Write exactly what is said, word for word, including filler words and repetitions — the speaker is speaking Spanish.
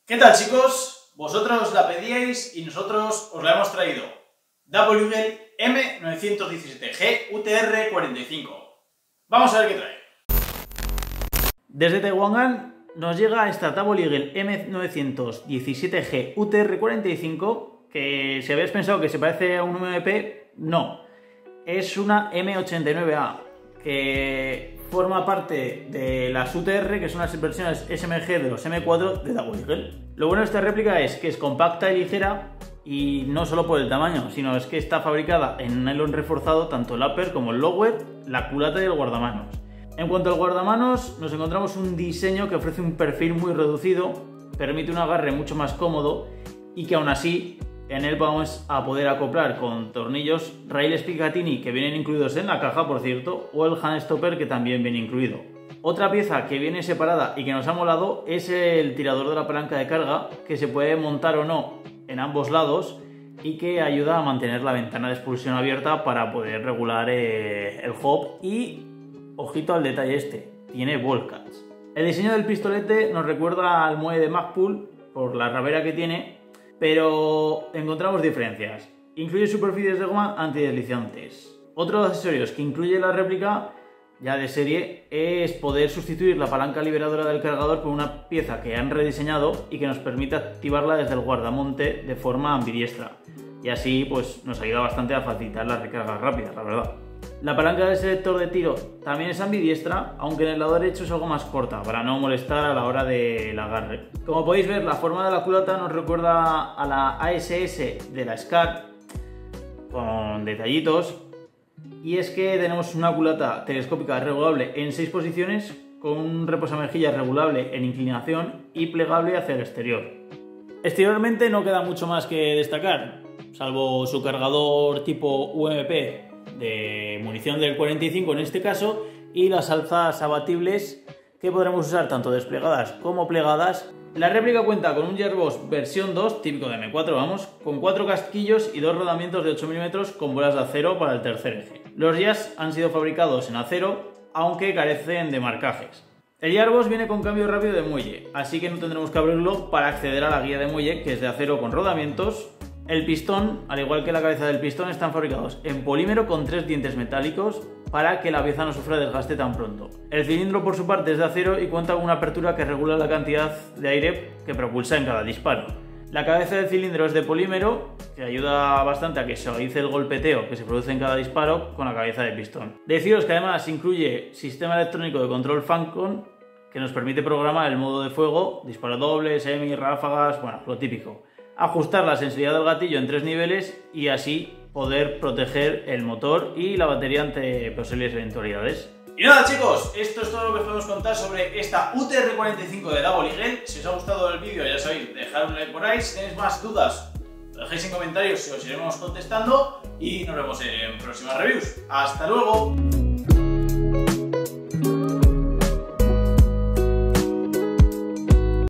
¿Qué tal, chicos? Vosotros la pedíais y nosotros os la hemos traído. Double Eagle M novecientos diecisiete G U T R cuarenta y cinco. Vamos a ver qué trae. Desde Taiwán nos llega esta Double Eagle M novecientos diecisiete G U T R cuarenta y cinco, que si habéis pensado que se parece a un M V P, no. Es una M ochenta y nueve A, que forma parte de las U T R, que son las versiones S M G de los M cuatro de Double Eagle. Lo bueno de esta réplica es que es compacta y ligera, y no solo por el tamaño, sino es que está fabricada en nylon reforzado, tanto el upper como el lower, la culata y el guardamanos. En cuanto al guardamanos, nos encontramos un diseño que ofrece un perfil muy reducido, permite un agarre mucho más cómodo y que aún así en él vamos a poder acoplar con tornillos raíles Picatinny, que vienen incluidos en la caja, por cierto, o el hand stopper, que también viene incluido. Otra pieza que viene separada y que nos ha molado es el tirador de la palanca de carga, que se puede montar o no en ambos lados y que ayuda a mantener la ventana de expulsión abierta para poder regular eh, el hop. Y ojito al detalle este, tiene ball cuts. El diseño del pistolete nos recuerda al muelle de Magpul por la rabera que tiene, pero encontramos diferencias. Incluye superficies de goma antideslizantes. Otro de los accesorios que incluye la réplica ya de serie es poder sustituir la palanca liberadora del cargador por una pieza que han rediseñado y que nos permite activarla desde el guardamonte de forma ambidiestra, y así pues nos ayuda bastante a facilitar las recargas rápidas, la verdad. La palanca del selector de tiro también es ambidiestra, aunque en el lado derecho es algo más corta para no molestar a la hora del agarre. Como podéis ver, la forma de la culata nos recuerda a la A S S de la SCAR, con detallitos. Y es que tenemos una culata telescópica regulable en seis posiciones, con un reposamejillas regulable en inclinación y plegable hacia el exterior. Exteriormente no queda mucho más que destacar, salvo su cargador tipo U M P de munición del cuarenta y cinco en este caso, y las alzas abatibles que podremos usar tanto desplegadas como plegadas. La réplica cuenta con un Gearbox versión dos, típico de M cuatro, vamos, con cuatro casquillos y dos rodamientos de ocho milímetros con bolas de acero para el tercer eje. Los jazz han sido fabricados en acero, aunque carecen de marcajes. El Gearbox viene con cambio rápido de muelle, así que no tendremos que abrirlo para acceder a la guía de muelle, que es de acero con rodamientos. El pistón, al igual que la cabeza del pistón, están fabricados en polímero con tres dientes metálicos para que la pieza no sufra desgaste tan pronto. El cilindro, por su parte, es de acero y cuenta con una apertura que regula la cantidad de aire que propulsa en cada disparo. La cabeza del cilindro es de polímero, que ayuda bastante a que suavice el golpeteo que se produce en cada disparo con la cabeza del pistón. Deciros que además incluye sistema electrónico de control Falcon, que nos permite programar el modo de fuego, disparo doble, semi, ráfagas, bueno, lo típico. Ajustar la sensibilidad del gatillo en tres niveles y así poder proteger el motor y la batería ante posibles eventualidades. Y nada, chicos, esto es todo lo que os podemos contar sobre esta U T R cuarenta y cinco de Double Eagle. Si os ha gustado el vídeo, ya sabéis, dejad un like por ahí. Si tenéis más dudas, lo dejéis en comentarios y os iremos contestando. Y nos vemos en próximas reviews. ¡Hasta luego!